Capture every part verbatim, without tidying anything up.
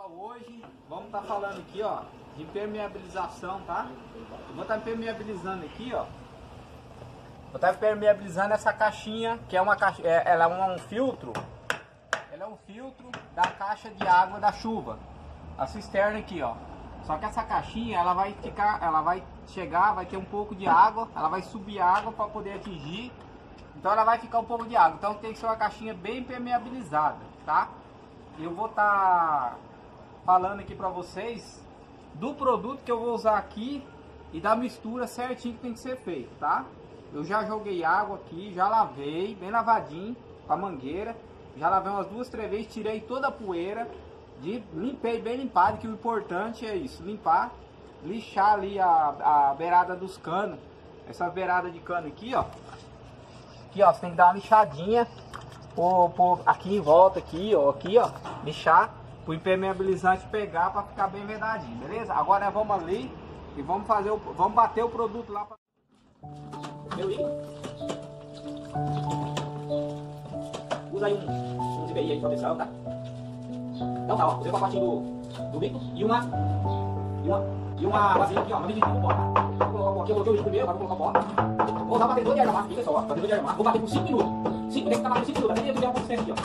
pessoal, hoje vamos estar tá falando aqui, ó, de impermeabilização, tá? Eu vou estar tá impermeabilizando aqui, ó. Vou estar tá impermeabilizando essa caixinha, que é uma caixa, é, ela é um, um filtro. Ela é um filtro da caixa de água da chuva. A cisterna aqui, ó. Só que essa caixinha, ela vai ficar, ela vai chegar, vai ter um pouco de água, ela vai subir água para poder atingir. Então ela vai ficar um pouco de água. Então tem que ser uma caixinha bem impermeabilizada, tá? Eu vou estar tá falando aqui para vocês do produto que eu vou usar aqui e da mistura certinho que tem que ser feito, tá? Eu já joguei água aqui, já lavei, bem lavadinho com a mangueira. Já lavei umas duas, três vezes, tirei toda a poeira, de, limpei bem limpado, que o importante é isso, limpar, lixar ali a, a beirada dos canos, essa beirada de cano aqui, ó. Aqui, ó, você tem que dar uma lixadinha, por, por, aqui em volta, aqui, ó, aqui, ó, lixar, pro impermeabilizante pegar pra ficar bem vedadinho, beleza? Agora vamos ali e vamos fazer, o, vamos bater o produto lá pra... Meu líquido. Usa aí um, um zíper aí de proteção, tá? Então tá, ó, usei o pacotinho do, do bico e uma, e uma, e uma vasilha aqui, ó, uma medidinha com pó, tá? Vou colocar o pó aqui, eu coloquei o bico primeiro, agora vou colocar o pó. Vou usar o batedor de argamassa aqui, pessoal, ó, batedor de argamassa. Vou bater por cinco minutos. cinco, tem que ficar batendo cinco minutos, até ele tiver um pouco aqui, ó.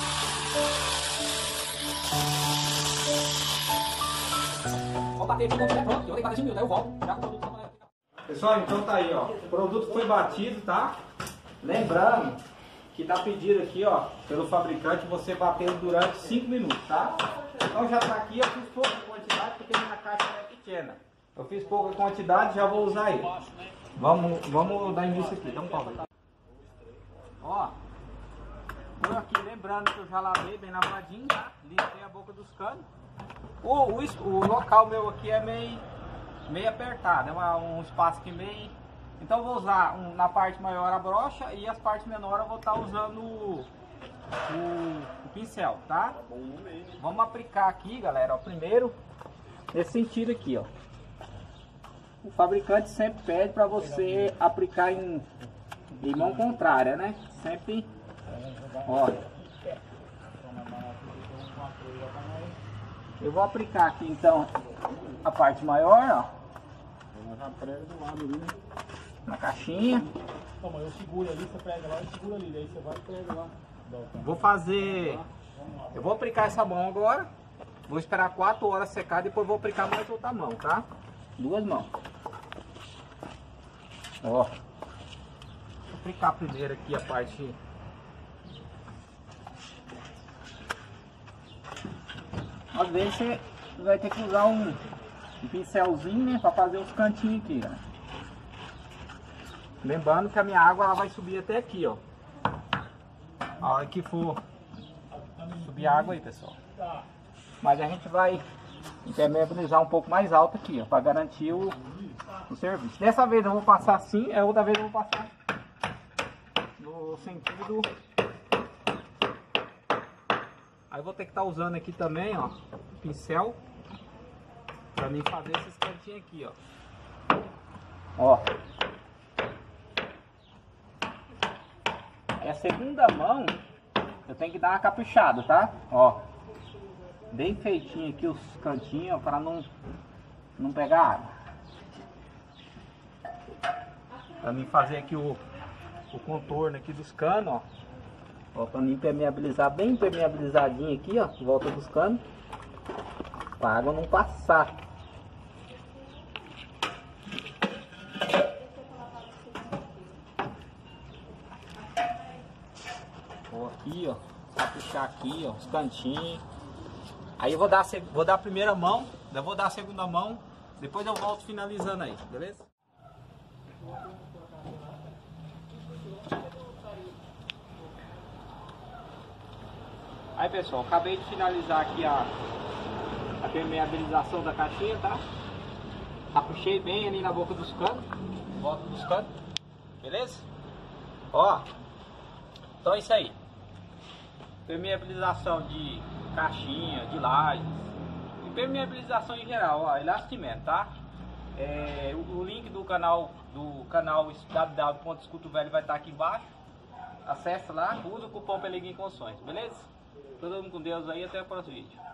Vou bater aqui quando estiver pronto, eu vou ter que bater cinco minutos, aí eu volto, já com o produto pra... Pessoal, então tá aí, ó, o produto foi batido, tá? Lembrando que tá pedido aqui, ó, pelo fabricante, você bater durante cinco minutos, tá? Então já tá aqui, eu fiz pouca quantidade porque minha caixa é pequena. Eu fiz pouca quantidade, já vou usar ele. Vamos, vamos dar início aqui, dá um pau aí. Ó, por aqui, lembrando que eu já lavei bem lavadinho, tá? Limpei a boca dos canos. O, o, o local meu aqui é meio, meio apertado, é uma, um espaço aqui meio... Então eu vou usar um, na parte maior a brocha e as partes menores eu vou estar usando o, o, o pincel, tá? Vamos aplicar aqui, galera, ó, primeiro nesse sentido aqui, ó. O fabricante sempre pede para você aplicar em, em mão contrária, né? Sempre, ó. Eu vou aplicar aqui então a parte maior, ó. Na caixinha. Toma, eu seguro ali, você prega lá, eu seguro ali, daí você vai e prega lá. Vou fazer... Eu vou aplicar essa mão agora. Vou esperar quatro horas secar, depois vou aplicar mais outra mão, tá? Duas mãos. Ó. Vou aplicar primeiro aqui a parte... Às vezes você vai ter que usar um, um pincelzinho, né? Pra fazer os cantinhos aqui, ó. Lembrando que a minha água ela vai subir até aqui, ó. A hora que for subir a água aí, pessoal. Mas a gente vai impermeabilizar um pouco mais alto aqui, ó, para garantir o, o serviço. Dessa vez eu vou passar assim, a outra vez eu vou passar no sentido. Aí eu vou ter que estar usando aqui também, ó, pincel para mim fazer esses cantinhos aqui, ó. Ó. É a segunda mão, eu tenho que dar uma caprichada, tá? Ó, bem feitinho aqui os cantinhos para não não pegar água. Para mim fazer aqui o, o contorno aqui dos canos, ó. Ó, para mim impermeabilizar bem impermeabilizadinho aqui, ó, em volta dos canos, para a água não passar. Aqui, ó, caprichar aqui, ó, os cantinhos. Aí eu vou dar, vou dar a primeira mão, eu vou dar a segunda mão, depois eu volto finalizando aí, beleza? Aí, pessoal, acabei de finalizar aqui a, a permeabilização da caixinha, tá? Caprichei bem ali na boca dos canos, volta dos canos, beleza? Ó, então é isso aí. Permeabilização de caixinha, de laje, e permeabilização em geral, ó, elastimento, tá? É, o, o link do canal do canal w w w ponto escuto velho vai estar aqui embaixo. Acesse lá, usa o cupom Pelegrim Construções, beleza? Todo mundo com Deus aí, até o próximo vídeo.